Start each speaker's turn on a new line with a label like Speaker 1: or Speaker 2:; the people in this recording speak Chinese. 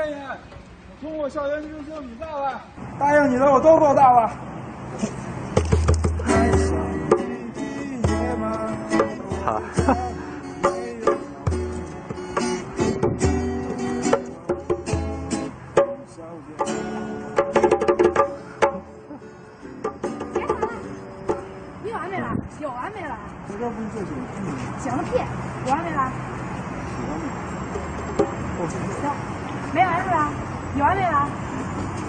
Speaker 1: 建言，我通过校园民事比赛了，答应你的我都做到了。
Speaker 2: 好。
Speaker 3: 你完没了？有完没了？
Speaker 1: 这不是这行
Speaker 3: 行个屁！有完没了？
Speaker 1: 有完没？
Speaker 3: 行，没完是吧？有完没了？